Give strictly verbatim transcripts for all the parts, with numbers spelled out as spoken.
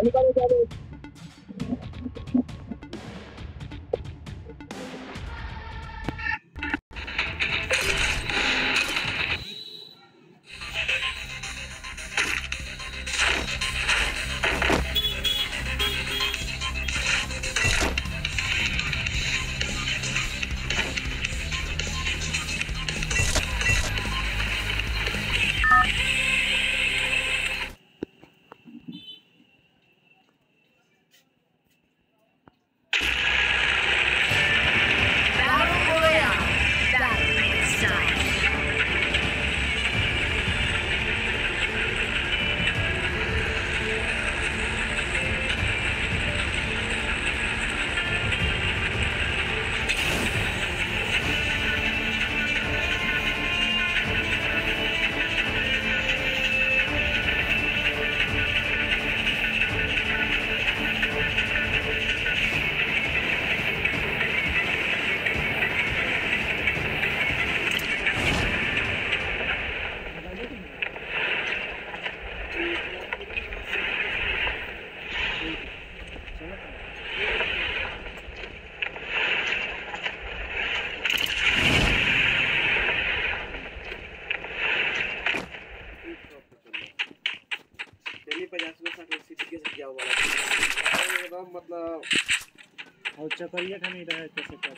मतलब और चकरिया का नहीं रहा कैसे क्या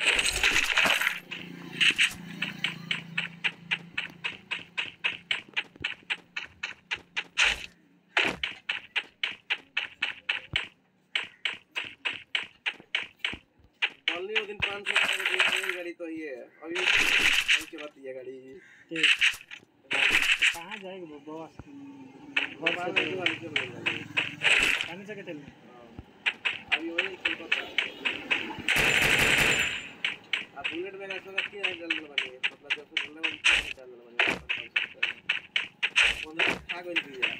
वो दिन पाँच सौ की गाड़ी तो ये अभी के बाद ये गाड़ी ठीक तो कहाँ जाएगा बाबा घर से वाली वाली चल रही है कहाँ से चल अभी वही चल पता अब बुलेट में ऐसा लगती है जल्द बनी मतलब जब से बुलेट में चल बनी कौन खा गई थी यार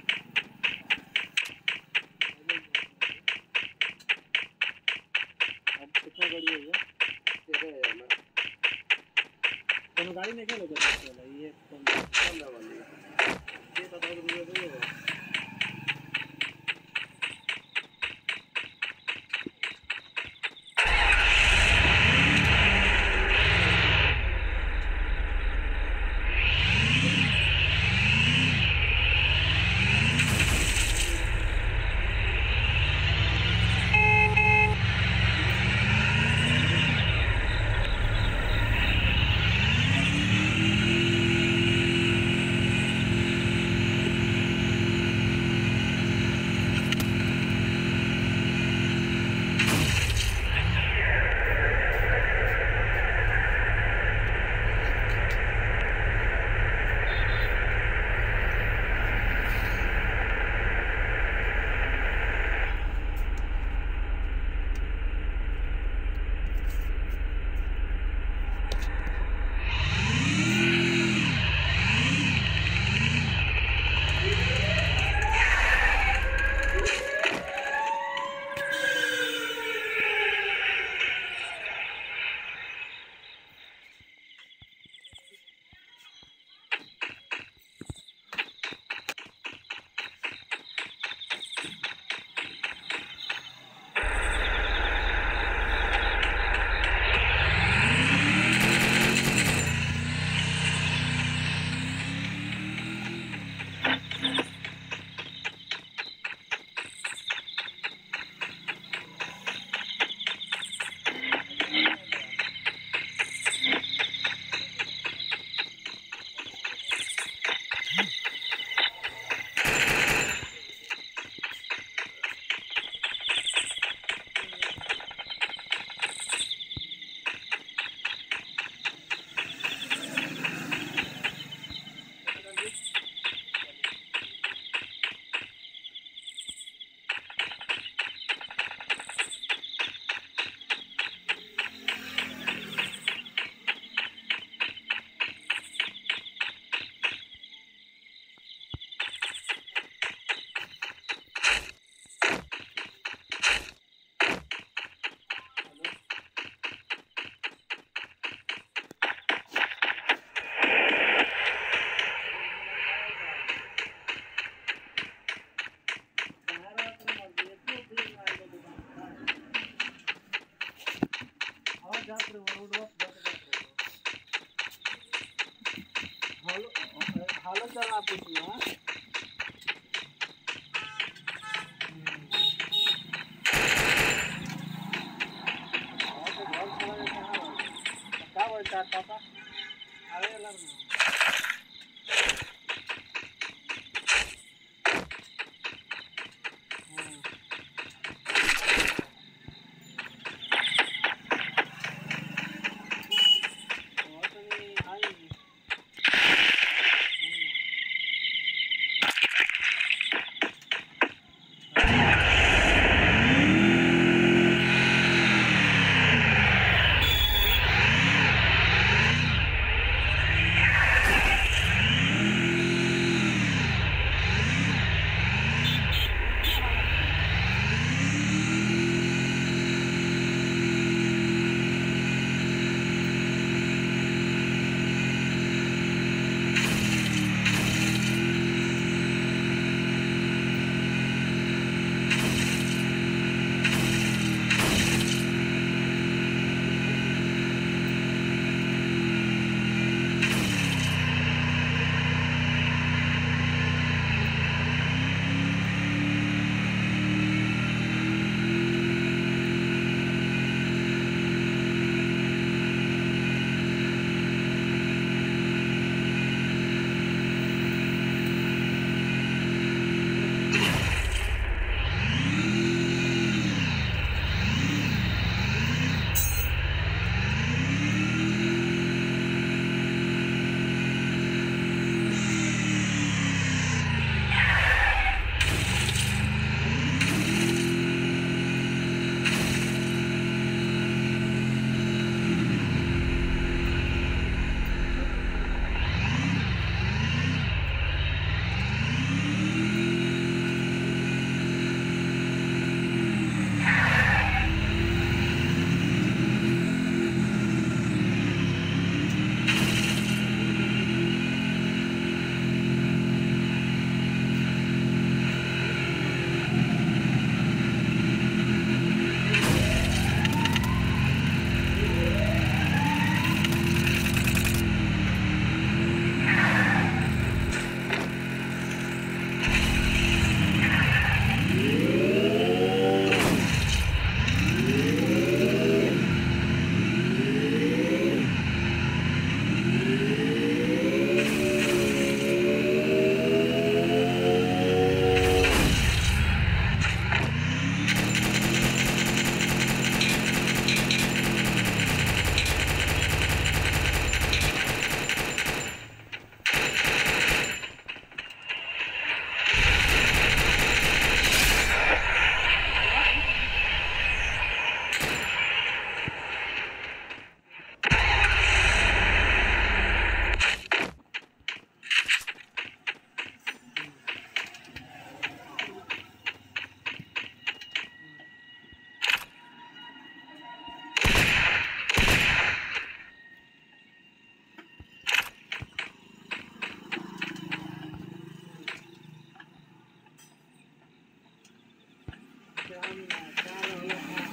अब कितना गाड़ी है ये तेरे यार ना कौन गाड़ी नहीं क्या लोग चला ये कौन कौन वाली ये तो बहुत दूर दूर है रोड हालो हालो चला पूछिए हां और तो घर चला के कहां क्या बोलता पापा आवे लग रहा